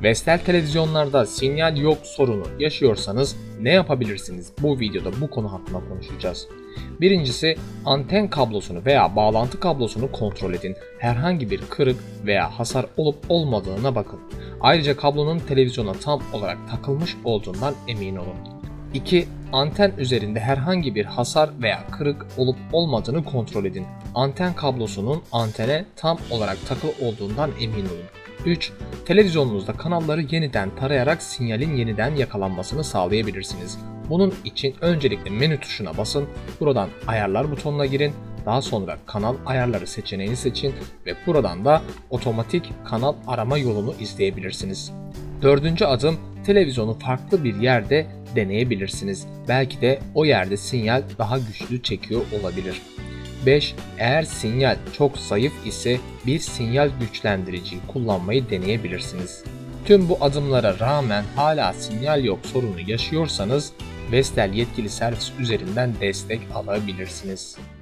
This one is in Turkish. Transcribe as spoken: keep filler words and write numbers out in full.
Vestel televizyonlarda sinyal yok sorunu yaşıyorsanız ne yapabilirsiniz? Bu videoda bu konu hakkında konuşacağız. Birincisi, anten kablosunu veya bağlantı kablosunu kontrol edin. Herhangi bir kırık veya hasar olup olmadığına bakın. Ayrıca kablonun televizyona tam olarak takılmış olduğundan emin olun. İki. Anten üzerinde herhangi bir hasar veya kırık olup olmadığını kontrol edin. Anten kablosunun antene tam olarak takılı olduğundan emin olun. üç. Televizyonunuzda kanalları yeniden tarayarak sinyalin yeniden yakalanmasını sağlayabilirsiniz. Bunun için öncelikle menü tuşuna basın, buradan ayarlar butonuna girin, daha sonra kanal ayarları seçeneğini seçin ve buradan da otomatik kanal arama yolunu izleyebilirsiniz. Dördüncü adım, televizyonu farklı bir yerde deneyebilirsiniz. Belki de o yerde sinyal daha güçlü çekiyor olabilir. beş. Eğer sinyal çok zayıf ise bir sinyal güçlendiriciyi kullanmayı deneyebilirsiniz. Tüm bu adımlara rağmen hala sinyal yok sorunu yaşıyorsanız Vestel yetkili servis üzerinden destek alabilirsiniz.